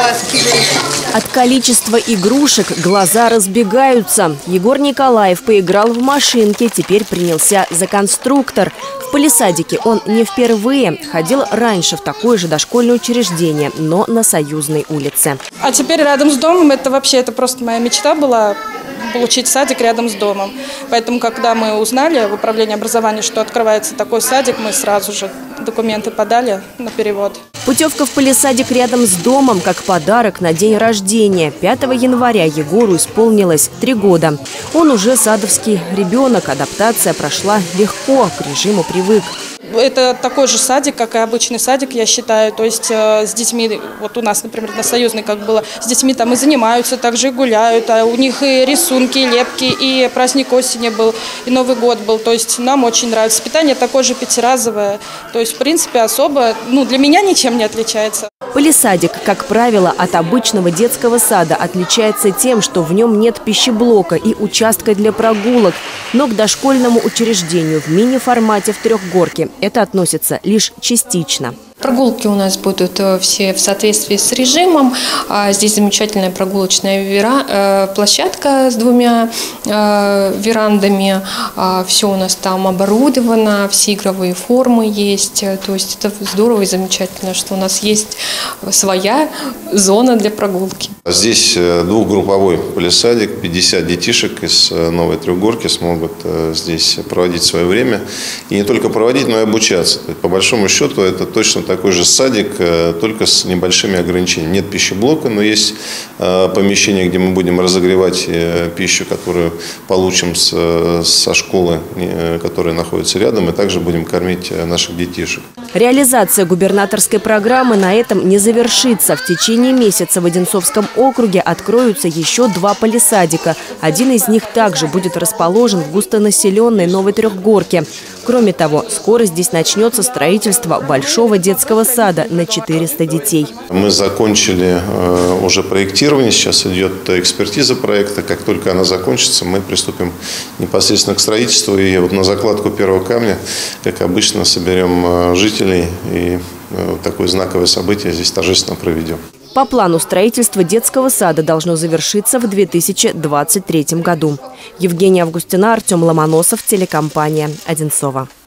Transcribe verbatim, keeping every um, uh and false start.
вытаскиваем. От количества игрушек глаза разбегаются. Егор Николаев поиграл в машинки, теперь принялся за конструктор. В палисадике он не впервые. Ходил раньше в такое же дошкольное учреждение, но на Союзной улице. А теперь рядом с домом, это вообще, это просто моя мечта была, получить садик рядом с домом. Поэтому, когда мы узнали в управлении образования, что открывается такой садик, мы сразу же документы подали на перевод. Путевка в палисадик рядом с домом как подарок на день рождения. пятого января Егору исполнилось три года. Он уже садовский ребенок. Адаптация прошла легко, к режиму привык. Это такой же садик, как и обычный садик, я считаю. То есть э, с детьми, вот у нас, например, на Союзной как было, с детьми там и занимаются, также и гуляют. А у них и рисунки, и лепки, и праздник осени был, и Новый год был. То есть нам очень нравится. Питание такое же пятиразовое. То есть, в принципе, особо, ну, для меня ничем не отличается. Палисадик, как правило, от обычного детского сада отличается тем, что в нем нет пищеблока и участка для прогулок. Но к дошкольному учреждению в мини-формате в Трехгорке это относится лишь частично. Прогулки у нас будут все в соответствии с режимом. Здесь замечательная прогулочная площадка с двумя верандами. Все у нас там оборудовано, все игровые формы есть. То есть это здорово и замечательно, что у нас есть своя зона для прогулки. Здесь двухгрупповой палисадик, пятьдесят детишек из Новой Трехгорки смогут здесь проводить свое время. И не только проводить, но и обучаться. По большому счету это точно такой же садик, только с небольшими ограничениями. Нет пищеблока, но есть помещение, где мы будем разогревать пищу, которую получим со школы, которая находится рядом, и также будем кормить наших детишек. Реализация губернаторской программы на этом не завершится. В течение месяца в Одинцовском округе откроются еще два палисадика. Один из них также будет расположен в густонаселенной Новой Трехгорке. Кроме того, скоро здесь начнется строительство большого детского сада на четыреста детей. Мы закончили уже проектирование, сейчас идет экспертиза проекта. Как только она закончится, мы приступим непосредственно к строительству. И вот на закладку первого камня, как обычно, соберем жителей и такое знаковое событие здесь торжественно проведем. По плану строительство детского сада должно завершиться в две тысячи двадцать третьем году. Евгения Августина, Артем Ломоносов, телекомпания «Одинцово».